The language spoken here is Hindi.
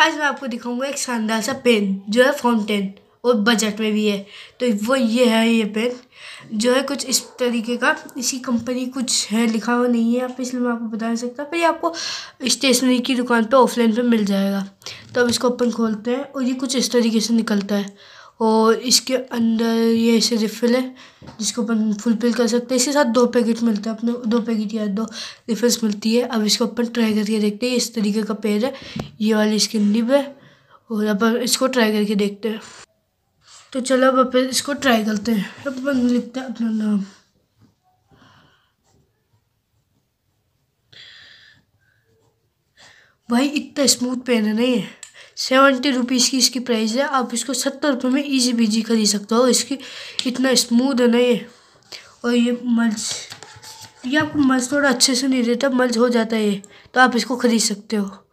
आज मैं आपको दिखाऊंगा एक शानदार सा पेन जो है फाउंटेन और बजट में भी है। तो वो ये है, ये पेन जो है कुछ इस तरीके का, इसी कंपनी कुछ है लिखा हुआ नहीं है यहाँ पे, इसलिए मैं आपको बता नहीं सकता, पर ये आपको स्टेशनरी की दुकान पे ऑफलाइन पे मिल जाएगा। तो अब इसको अपन खोलते हैं और ये कुछ इस तरीके से निकलता है और इसके अंदर ये ऐसे रिफिल है जिसको अपन फुलफिल कर सकते हैं। इसके साथ 2 पैकेट मिलते हैं, अपने 2 पैकेट या 2 रिफिल्स मिलती है। अब इसको अपन ट्राई करके देखते हैं। इस तरीके का पेन है, ये वाली इसकी निब है और अपन इसको ट्राई करके देखते हैं। तो चलो अब अपन इसको ट्राई करते हैं। अब अपन लिखते हैं अपना नाम। भाई इतना स्मूथ पेन है ना ये। 70 रुपीज़ की इसकी प्राइस है। आप इसको 70 रुपये में ईजी बीजी खरीद सकते हो। इसकी इतना स्मूथ है ना ये। और ये आपको मल्च थोड़ा अच्छे से नहीं देता, मल्च हो जाता है ये, तो आप इसको खरीद सकते हो।